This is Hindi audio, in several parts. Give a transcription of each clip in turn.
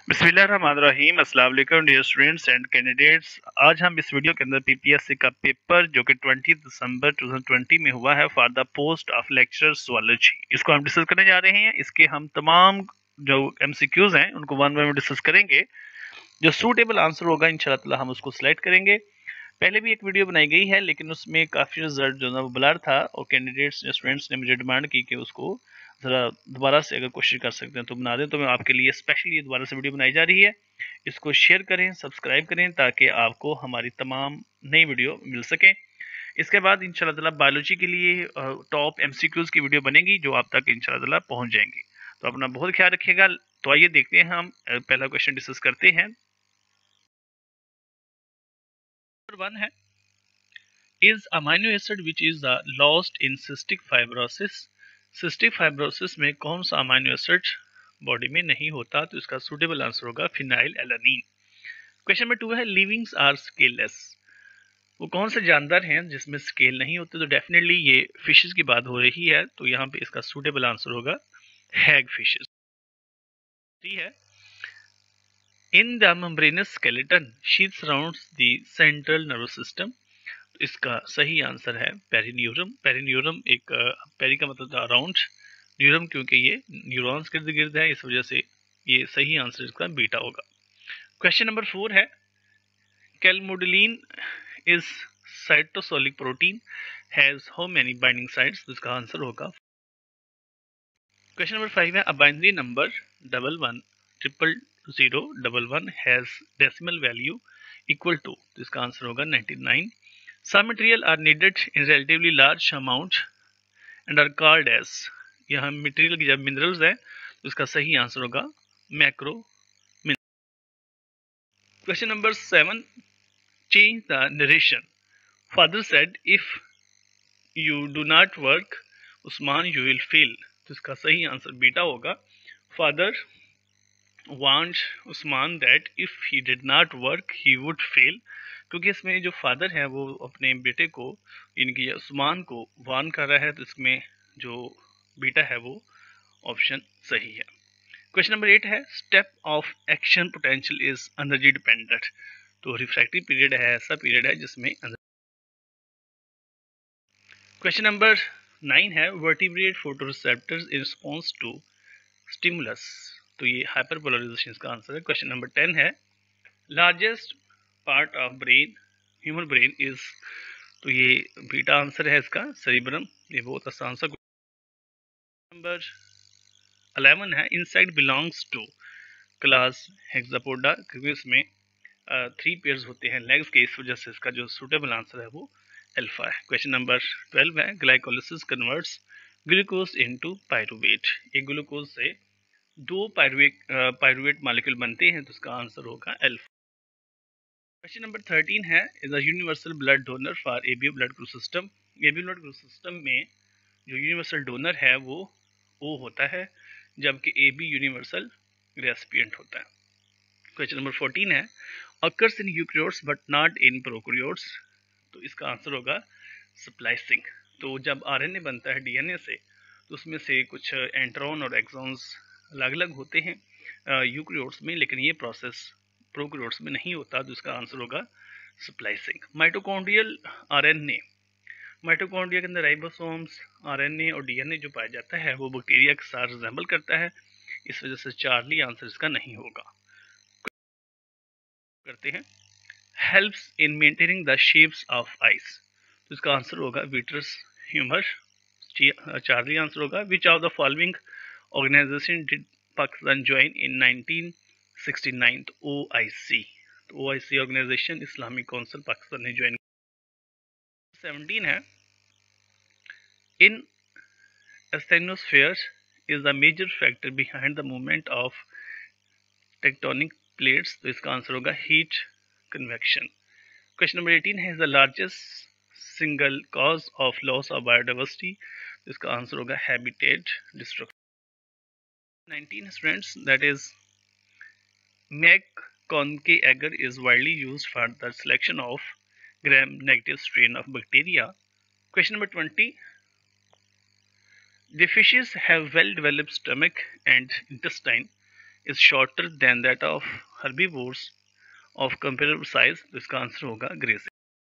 बिस्मिल्लाहिर्रहमानिर्रहीम। अस्सलाम वालेकुम डियर स्टूडेंट्स एंड कैंडिडेट्स। आज हम इस वीडियो के अंदर पीपीएससी का पेपर जो कि 20 दिसंबर 2020 में हुआ है for the post of lecture zoology, इसको हम डिस्कस करने जा रहे हैं। इसके हम तमाम जो एमसीक्यूज हैं उनको वन बाय वन डिस्कस करेंगे। जो सूटेबल आंसर होगा इंशाल्लाह ताला हम उसको सिलेक्ट करेंगे। पहले भी एक वीडियो बनाई गई है लेकिन उसमें काफ़ी रिजल्ट जो है वो ब्लर था और कैंडिडेट्स स्टूडेंट्स ने मुझे डिमांड की कि उसको ज़रा दोबारा से अगर कोशिश कर सकते हैं तो बना दें। तो मैं आपके लिए स्पेशली ये दोबारा से वीडियो बनाई जा रही है। इसको शेयर करें, सब्सक्राइब करें ताकि आपको हमारी तमाम नई वीडियो मिल सकें। इसके बाद इंशाल्लाह ताला बायोलॉजी के लिए टॉप एमसीक्यूज की वीडियो बनेगी जो आप तक इंशाल्लाह ताला पहुंच जाएंगी। तो अपना बहुत ख्याल रखिएगा। तो आइए देखते हैं, हम पहला क्वेश्चन डिस्कस करते हैं। नंबर 1 है, is amino acid which is lost in cystic fibrosis. Cystic fibrosis में कौन सा अमाइनो एसिड बॉडी में नहीं होता? तो इसका सूटेबल आंसर होगा फिनाइल एलानीन। क्वेश्चन नंबर 2 है, लिविंग्स आर स्केललेस। वो कौन से जानवर हैं जिसमें स्केल नहीं होते? तो डेफिनेटली ये फिशेस की बात हो रही है, तो यहाँ पे इसका सूटेबल आंसर होगा हैग फिशेस। है in the membranous skeleton sheath surrounds the central nervous system. इसका सही आंसर है पेरिन्यूरम। पेरिन्यूरम एक पेरी का मतलब अराउंड, न्यूरम क्योंकि ये न्यूरॉन्स के इर्द गिर्द है, इस वजह से ये सही आंसर इसका बीटा होगा। क्वेश्चन नंबर 4 है, calmodulin is cytosolic protein has how many binding sites? तो इसका आंसर होगा। क्वेश्चन नंबर 5 है, a binary number 110011 has decimal value equal to. तो इसका आंसर होगा 99। Some material are needed in relatively large amount and are called as। यहाँ मटेरियल की जब मिनरल्स है तो इसका सही आंसर होगा macro mineral. Question number 7, change the narration. Father said if you do not work Usman you will fail. तो इसका सही आंसर बीटा होगा। Father want Usman that if he did not work he would fail, क्योंकि इसमें जो फादर है वो अपने बेटे को, इनकी उस्मान को वार्न कर रहा है, तो इसमें जो बेटा है वो ऑप्शन सही है। क्वेश्चन नंबर 8 है, step of action potential is energy dependent. तो रिफ्रैक्टिव पीरियड है ऐसा पीरियड है जिसमें। क्वेश्चन नंबर 9 है, vertebrate photoreceptors in response to stimulus. तो ये हाइपरपोलराइजेशन इसका आंसर है। क्वेश्चन नंबर 10 है, largest part of brain human brain is. तो ये बीटा आंसर है इसका, सेरिब्रम। ये बहुत आसान सा। नंबर 11 है, insect belongs to class hexapoda, क्योंकि इसमें 3 पेयर्स होते हैं लेग्स के, इस वजह से इसका जो सूटेबल आंसर है वो अल्फा है। क्वेश्चन नंबर 12 है, glycolysis converts glucose into pyruvate. एक ग्लूकोज से 2 पायरुवेट मॉलिक्यूल बनते हैं, तो इसका आंसर होगा अल्फा। क्वेश्चन नंबर 13 है, is a universal blood donor for ABO blood group system. ABO blood group system में जो यूनिवर्सल डोनर है वो ओ होता है, जबकि एबी यूनिवर्सल रेसिपिएंट होता है। क्वेश्चन नंबर 14 है, occurs in eukaryotes but not in prokaryotes. तो इसका आंसर होगा स्प्लाइसिंग। तो जब आरएनए बनता है डीएनए से, तो उसमें से कुछ एंट्रॉन और एक्सॉन्स अलग अलग होते हैं यूकैरियोट्स में, लेकिन ये प्रोसेस प्रोकैरियोट्स में नहीं होता, तो इसका आंसर होगा स्प्लाइसिंग। माइटोकॉन्ड्रियल आरएनए, माइटोकॉन्ड्रिया के अंदर राइबोसोम्स, आरएनए और डीएनए जो पाया जाता है वो बैक्टीरिया के साथ रिजेंबल करता है, इस वजह से चार्ली आंसर इसका नहीं होगा। करते हैं, helps in maintaining the shapes of eyes. तो इसका आंसर होगा विट्रस ह्यूमर। चार्ली आंसर होगा। Which of the following organisation did Pakistan join in 1969? तो OIC। तो OIC organisation Islamic council Pakistan ने ज्वाइन। 17 है, इन asthenosphere is the major factor behind the movement of tectonic plates। तो इसका आंसर होगा हीट कन्वेक्शन। क्वेश्चन नंबर 18 है, the largest single cause of loss of biodiversity. तो इसका आंसर होगा habitat destruction. 19 students, that is McConaughey agar is widely used for the selection of gram-negative strain of bacteria. Question number 20. The fishes have well-developed stomach and intestine. Is shorter than that of herbivores of comparable size, तो इसका आंसर होगा grazing.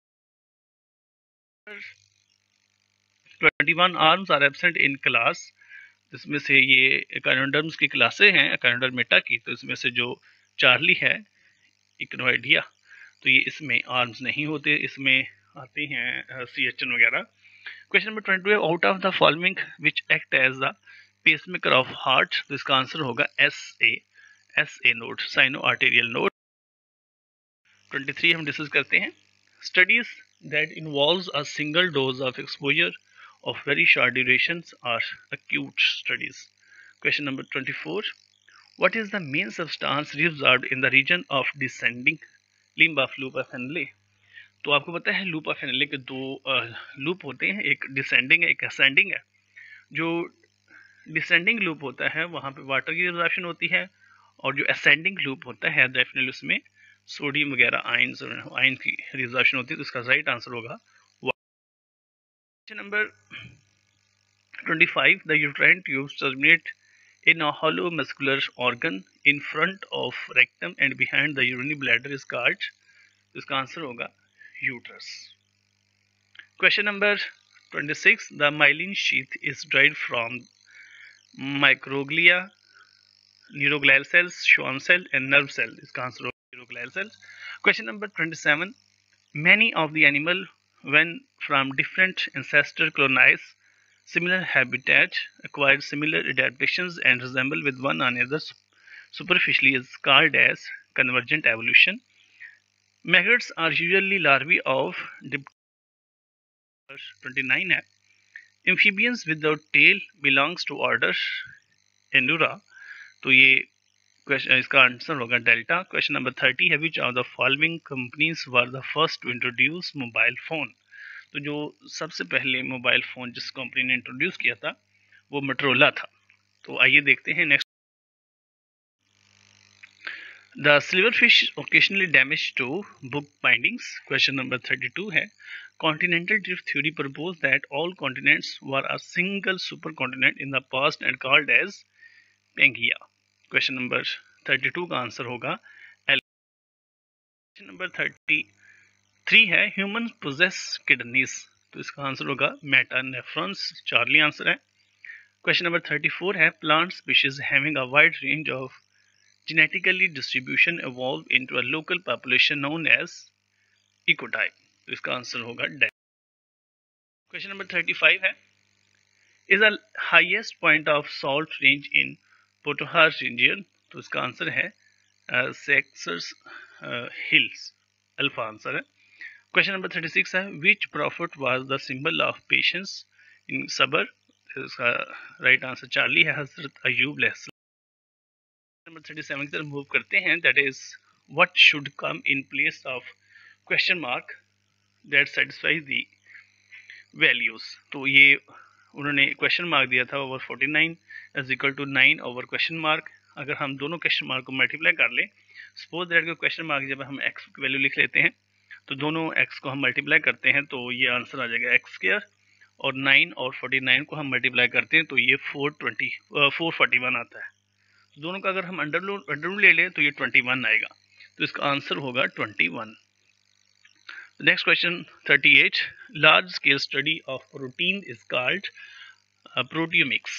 21 arms are absent in class, इसमें से ये एकानोडर्म्स की क्लासें हैं एकानोडर्मेटा की, तो इसमें से जो चार्ली है इक्नोइडिया, तो ये इसमें आर्म्स नहीं होते, इसमें आते हैं CH1 वगैरह। क्वेश्चन नंबर 22 है out of the following which act as the pacemaker of heart, तो इसका आंसर होगा SA node, sino arterial node. 23 हम डिस्कस करते हैं studies that involves a single dose of exposure of very short durations are acute studies. Question number 24. What is the main substance reabsorbed in the region of descending limb of loop of Henle? तो आपको पता है लूप ऑफ हेनले के दो लूप होते हैं, एक डिसेंडिंग है एक असेंडिंग है। जो डिसेंडिंग लूप होता है वहाँ पे वाटर की रिजॉर्प्शन होती है, और जो असेंडिंग लूप होता है डेफिनेटली उसमें सोडियम वगैरह आयन की रिजॉर्प्शन होती है, तो इसका राइट आंसर होगा। Question number 25. The uterine tubes terminate in a hollow muscular organ in front of rectum and behind the urinary bladder is called, इसका आंसर होगा uterus. Question number 26. The myelin sheath is derived from microglia, neuroglial cells, Schwann cell and nerve cell, इसका आंसर होगा neuroglial cells. Question number 27. Many of the animal when from different ancestor colonize similar habitat, acquired similar adaptations and resemble with one another superficially is called as convergent evolution. Maggots are usually larvae of dipterans. 29 है amphibians without tail belongs to order Endura, तो ये क्वेश्चन इसका आंसर होगा डेल्टा। क्वेश्चन नंबर 30 है which of the following companies were the first to introduce mobile phone, तो जो सबसे पहले मोबाइल फ़ोन जिस कंपनी ने इंट्रोड्यूस किया था वो मोटरोला था। तो आइए देखते हैं next. The silverfish occasionally damage to book bindings. Question number 32 है continental drift theory propose that all continents were a single super continent in the past and called as Pangaea. Question number 32 का आंसर होगा एल। क्वेश्चन नंबर 33 है ह्यूमन पोजेस किडनीज, तो इसका आंसर होगा मेटानेफ्रॉन्स, चार्ली आंसर है। क्वेश्चन नंबर 34 है plant species having a wide range of genetically distribution evolve into a local population known as ecotype, तो इसका आंसर होगा डेल। क्वेश्चन नंबर 35 है is the highest point of salt range in Potohar region, तो इसका आंसर है सेक्सर्स हिल्स, अल्फा आंसर है। क्वेश्चन नंबर 36 है which prophet was the symbol of patience in सबर, इसका राइट आंसर चार्ली है, हजरत अयूब अलैहिस्सलाम। नंबर 37 की तरफ मूव करते हैं that is what should come in place of question mark that satisfies the values, तो ये उन्होंने क्वेश्चन मार्क दिया था over 49 is equal to 9 over question mark. अगर हम दोनों क्वेश्चन मार्क को मल्टीप्लाई कर लें, सपोज दैट का क्वेश्चन मार्क जब हम एक्स की वैल्यू लिख लेते हैं तो दोनों एक्स को हम मल्टीप्लाई करते हैं तो ये आंसर आ जाएगा एक्स स्क्वायर, और 9 और 49 को हम मल्टीप्लाई करते हैं तो ये 441 आता है। दोनों का अगर हम अंडर ले लें तो ये 21 आएगा, तो इसका आंसर होगा 21। Next question 38 large scale study of protein is called proteomics.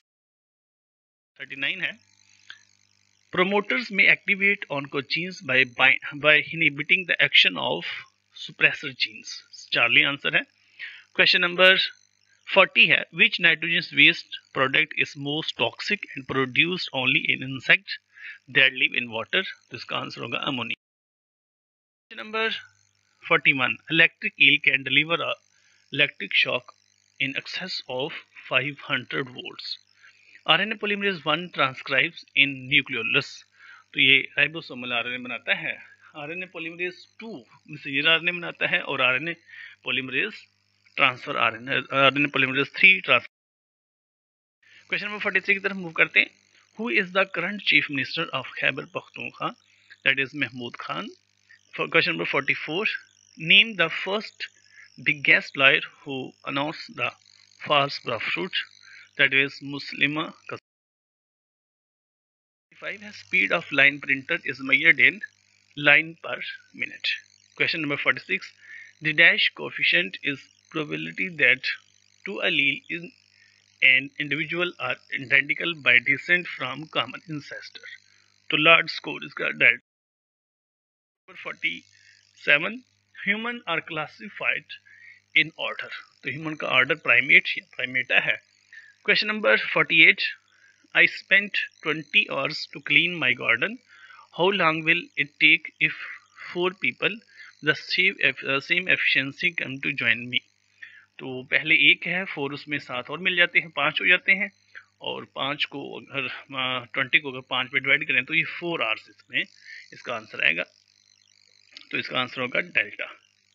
39 है promoters may activate oncogenes by inhibiting the action of suppressor genes, Charlie answer है। क्वेश्चन नंबर 40 है which nitrogen waste product is most toxic and produced only in insects that live in water, तो इसका आंसर होगा ammonia. Question number 41 electric eel can deliver a electric shock in excess of 500 volts. RNA polymerase 1 transcribes in nucleolus, तो ये राइबोसोमल RNA बनाता है। RNA polymerase 2 मैसेंजर RNA बनाता है, और RNA polymerase transfer RNA polymerase 3 transfer. Question number 43 की तरफ मूव करते हैं who is the current chief minister of Khyber Pakhtunkhwa, that is Mahmood Khan. Question number 44 name the first biggest lawyer who announce the false prophet, that is Musaylima. 5 है speed of line printer is measured in line per minute. Question number 46, the dash coefficient is probability that two alleles in an individual are identical by descent from common ancestor. तो large score इसका delta. Number 47, human are classified in order. तो human का order primate या primata है. Question number 48, I spent 20 hours to clean my garden. How long will it take if 4 people the same efficiency come to join me? तो पहले 1 है, 4 उसमें 7 और मिल जाते हैं, 5 हो जाते हैं, और 5 को अगर 20 को अगर 5 पे डिवाइड करें तो ये 4 आवर्स इसमें इसका आंसर आएगा. तो इसका आंसर होगा delta.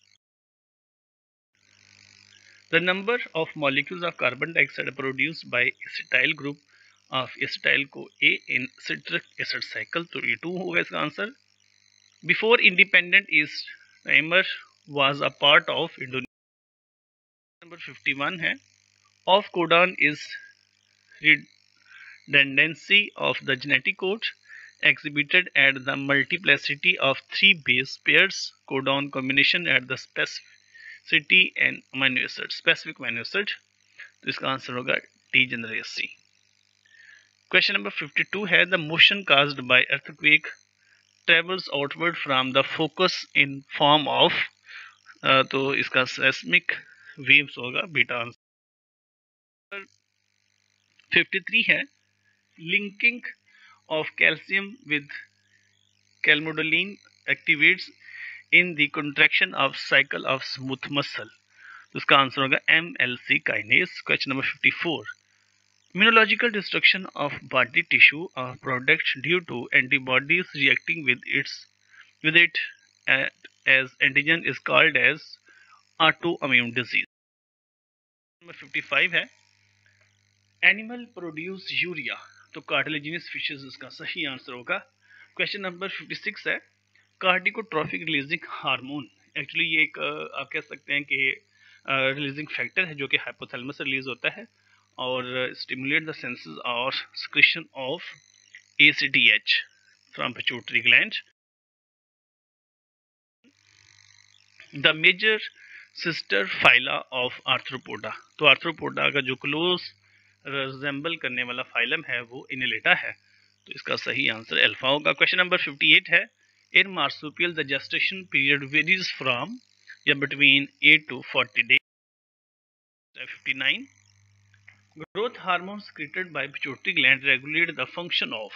The number of molecules of carbon dioxide produced by acetyl group of acetyl को A in citric acid cycle, तो ये 2 होगा इसका answer. Before independent East Timor was a part of Indonesia. Number 51 है, of codon is redundancy of the genetic code exhibited at the multiplicity of 3 base pairs codon combination at the specificity and amino acid specific amino acid. तो इसका आंसर होगा degeneracy. Question number 52 है, the motion caused by earthquake travels outward from the focus in form of तो इसका seismic waves होगा बीटा. आंसर 53 है, linking of calcium with calmodulin activates in the contraction of cycle of smooth muscle. तो इसका आंसर होगा MLC kinase. Question number 54, immunological destruction of body tissue or products due to antibodies reacting with it as antigen is called as autoimmune disease. Number 55 है, animal produce urea, तो कार्टिलेजिनस फिशेस इसका सही आंसर होगा. क्वेश्चन नंबर 56 है, कार्डिकोट्रोफिक रिलीजिंग हार्मोन, एक्चुअली ये एक आप कह सकते हैं कि रिलीजिंग फैक्टर है जो कि हाइपोथैलेमस से रिलीज होता है और स्टिमुलेट द सेंसेस और secretion of ACTH from pituitary gland. The major sister phyla of arthropoda, तो आर्थ्रोपोडा का जो क्लोज रिजेंबल करने वाला फाइलम है वो इनेलेटा है, तो इसका सही आंसर अल्फा होगा. क्वेश्चन नंबर 58 है, in marsupial the gestation period varies from या between 8 to 40 days. 59, growth hormones secreted by pituitary gland regulate the function of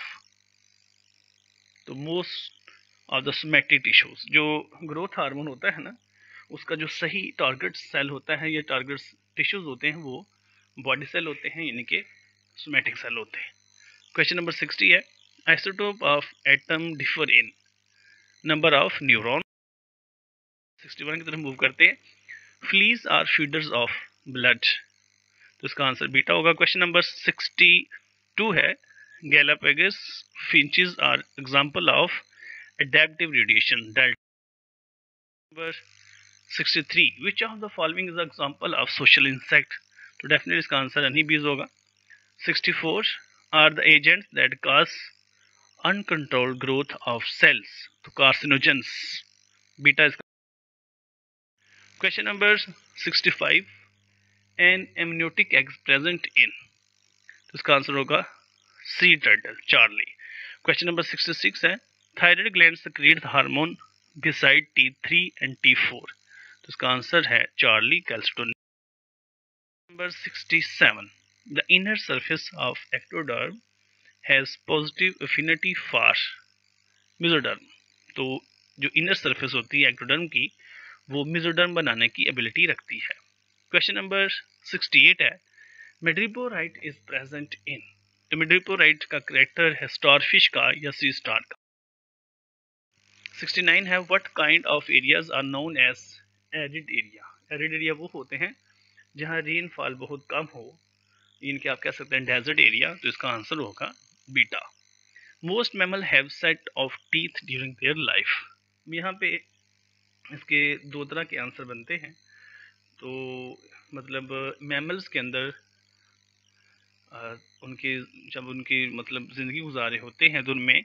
तो most of the somatic tissues. जो ग्रोथ हार्मोन होता है ना, उसका जो सही टारगेट सेल होता है या टारगेट टिश्यूज होते हैं वो बॉडी सेल होते हैं, यानी कि सोमैटिक सेल होते हैं. क्वेश्चन नंबर 60 है, isotope of atom differ in number of neuron. 61 की तरफ मूव करते हैं, fleas are feeders of blood, तो इसका आंसर बीटा होगा. क्वेश्चन नंबर 62 है, Galapagos finches are example of adaptive radiation delta. Number 63, which of the following is an example of social insect, तो डेफिनेटली इसका आंसर honeybees होगा. 64, are the agents that cause uncontrolled growth of cells, तो carcinogens, बीटा इसका. Question number 65, an amniotic egg present in, तो इसका आंसर होगा sea turtle, Charlie. Question number 66 है, thyroid gland secrete the hormone beside T3 and T4, तो इसका आंसर है Charlie, calcitonin. Number 67, the inner surface of ectoderm has positive affinity for mesoderm, तो जो इनर सरफेस होती है एक्टोडर्म की वो मेसोडर्म बनाने की एबिलिटी रखती है. क्वेश्चन नंबर 68 है, मेड्रिपोराइट इज प्रेजेंट इन, तो मेड्रिपोराइट का करेक्टर है स्टारफिश का या सी स्टार का. 69 है, what kind of areas are known as arid area, arid area वो होते हैं जहाँ रेनफॉल बहुत कम हो, इनके आप कह सकते हैं डेजर्ट एरिया, तो इसका आंसर होगा beta. Most mammal have set of teeth during their life, यहाँ पे इसके दो तरह के आंसर बनते हैं, तो मतलब मैमल्स के अंदर उनके जब उनकी मतलब ज़िंदगी गुजारे होते हैं तो उनमें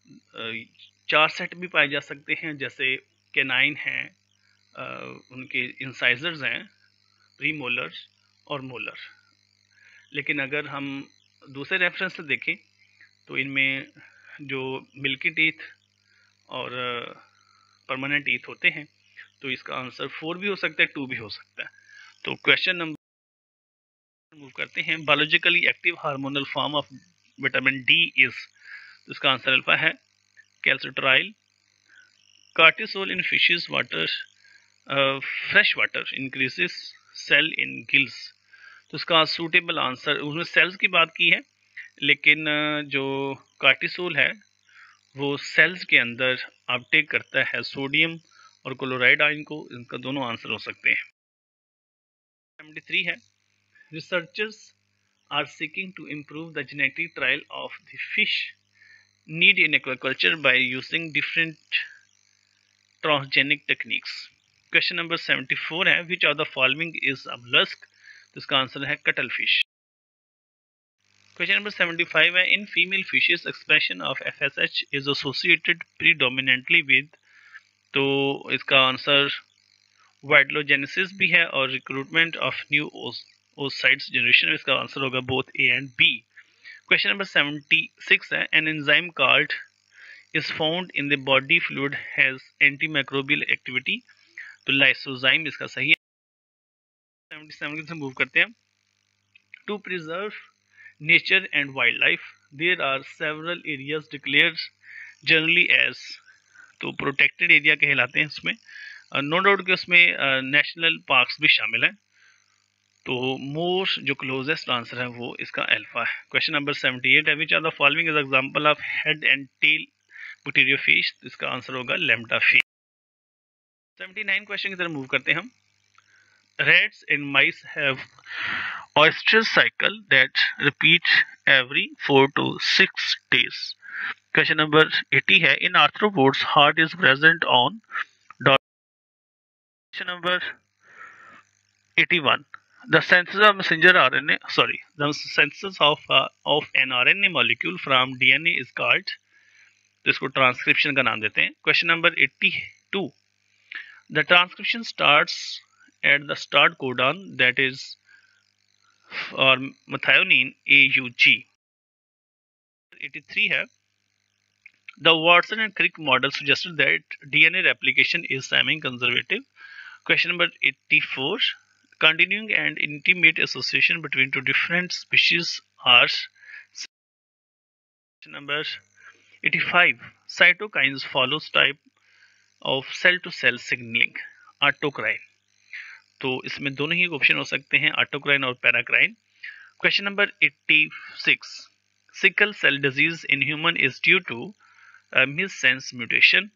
4 सेट भी पाए जा सकते हैं, जैसे कैनाइन हैं, उनके इंसाइजर्स हैं, प्रीमोलर और मोलर। लेकिन अगर हम दूसरे रेफरेंस से देखें तो इनमें जो मिल्की टीथ और परमानेंट टीथ होते हैं, तो इसका आंसर 4 भी हो सकता है, 2 भी हो सकता है। तो क्वेश्चन नंबर मूव करते हैं। Biologically active hormonal form of vitamin D is, तो इसका आंसर अल्फा है calcitriol. Cortisol in fishes water, fresh water increases cell in gills, तो इसका सूटेबल आंसर, उसमें सेल्स की बात की है, लेकिन जो कार्टिसोल है वो सेल्स के अंदर अपटेक करता है सोडियम और क्लोराइड आयन को, इनका दोनों आंसर हो सकते हैं। 73 है, researchers are seeking to improve the genetic trial of the fish need in aquaculture by using different transgenic techniques. Question number 74 है, which of the following is a mollusc, तो इसका आंसर है कटल फिश। क्वेश्चन नंबर 75 है, in female fishes expression of FSH is associated predominantly with, तो इसका आंसर वाइडलोजेनेसिस भी है और recruitment of new oocytes generation, इसका आंसर होगा both A and B. Question number 76 है, an enzyme called is found in the body fluid has antimicrobial activity, तो लाइसोजाइम इसका सही है। 77 से मूव करते हैं। To preserve nature and wild life there are several areas declared generally as, तो प्रोटेक्टेड एरिया कहलाते हैं इसमें, नो डाउट कि उसमें नेशनल पार्क्स भी शामिल हैं, तो मोर जो क्लोजेस्ट आंसर है वो इसका अल्फा है। क्वेश्चन नंबर 78 है, which are the following is example of head and tail bacteria fish, तो इसका आंसर होगा लैम्ब्डा फिश। 79 क्वेश्चन की तरफ मूव करते हैं हम। Rats and mice have oestrus cycle that repeat every 4 to 6 days. Question number 80 है, in arthropods heart is present on dot. Question number 81, the senses of messenger RNA, sorry, the senses of an RNA molecule from DNA is called, तो इसको ट्रांसक्रिप्शन का नाम देते हैं। Question number 82, the transcription starts at the start codon that is or methionine AUG. 83 है, the Watson and Crick model suggested that DNA replication is semi-conservative. Question number 84, continuing and intimate association between two different species are. Question number 85, cytokines follows type of cell-to-cell signaling, autocrine, तो इसमें दोनों ही ऑप्शन हो सकते हैं, ऑटोक्राइन और paracrine. Question number 86, sickle cell disease in human is due to missense mutation.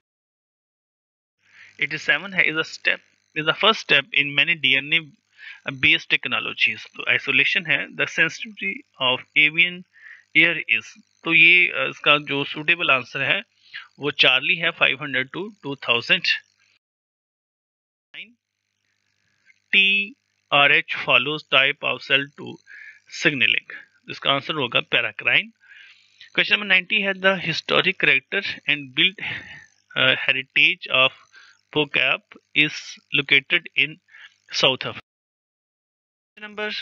87 है, is the first step in many DNA based technologies, तो isolation है, the sensitivity of avian air is, तो ये इसका जो suitable आंसर है वो चार्ली है 500 to 2000। TRH follows type of cell to signaling, इसका आंसर होगा पैराक्राइन। क्वेश्चन नंबर 90 है, the historic character and build heritage of Bo Kaap is located in South Africa. Number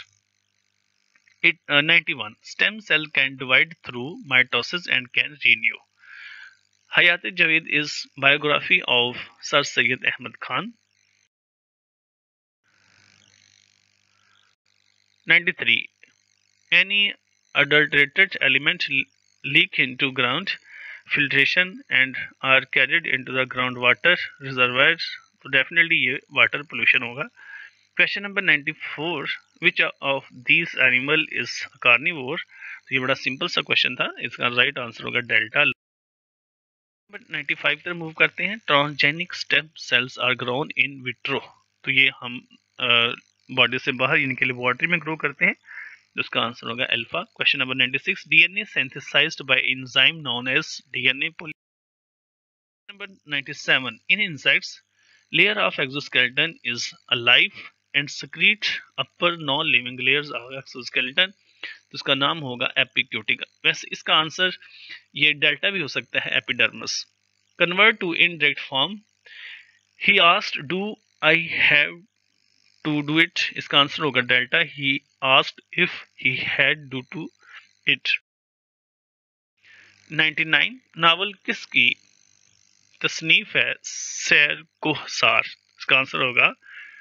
91, stem cell can divide through mitosis and can renew. Hayat Javed is biography of sir Syed Ahmad Khan. 93, any adulterated element leak into ground filtration and are carried into the groundwater reservoirs, तो डेफिनेटली ये वाटर पोल्यूशन होगा। Question number 94, which of these animal is carnivore, तो ये बड़ा सिंपल सा क्वेश्चन था, इसका राइट आंसर होगा डेल्टा। नंबर 95 तक मूव करते हैं। Transgenic stem cells are grown in vitro, तो ये हम बॉडी से बाहर इनके लेबोरेटरी में ग्रो करते हैं, जिसका आंसर होगा alpha. Question number 96, DNA synthesized by enzyme known as DNA polymerase. Number 97, in insects layer of exoskeleton is alive and secrete upper non-living layers of exoskeleton, तो इसका नाम होगा एपिक्यूटिका। वैसे इसका आंसर ये डेल्टा भी हो सकता है, epidermis. Convert to indirect form, he asked do I have to do it, इसका आंसर होगा delta, he asked if he had do to it. 99 novel किसकी तसनीफ है? सैर कोहसार, इसका आंसर होगा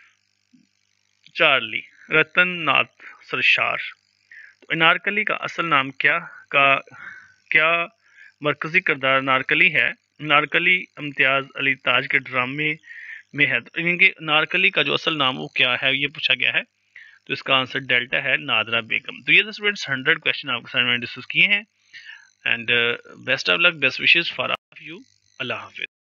चार्ली रतन नाथ सरशार। तो अनारकली का असल नाम क्या मरकजी किरदार नारकली है? नारकली इम्तियाज अली ताज के ड्रामे में है। तो इनके नारकली का जो असल नाम वो क्या है, ये पूछा गया है। तो इसका आंसर डेल्टा है, नादरा बेगम। तो ये स्टूडेंट्स 100 क्वेश्चन आपके सामने डिस्कस किए हैं। And best of luck, best wishes for you. अल्लाह हाफिज।